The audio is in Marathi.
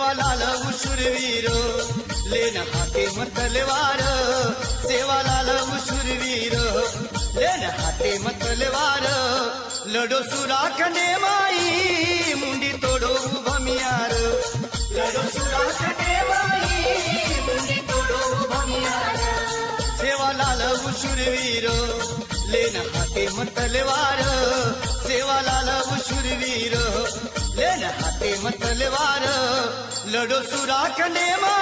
सेवालाल शूरवीर लेन हाते में तलवार सेवालाल शूरवीर लेन हाते में तलवार लडो सुराखने माई मुंडी तोडो भमियार लडो सुराखने माई मुंडी तोडो भमियार सेवालाल शूरवीर लेन हाते में तलवार सेवालाल शूरवीर लेन हाते में तलवार लडो सुराखने माई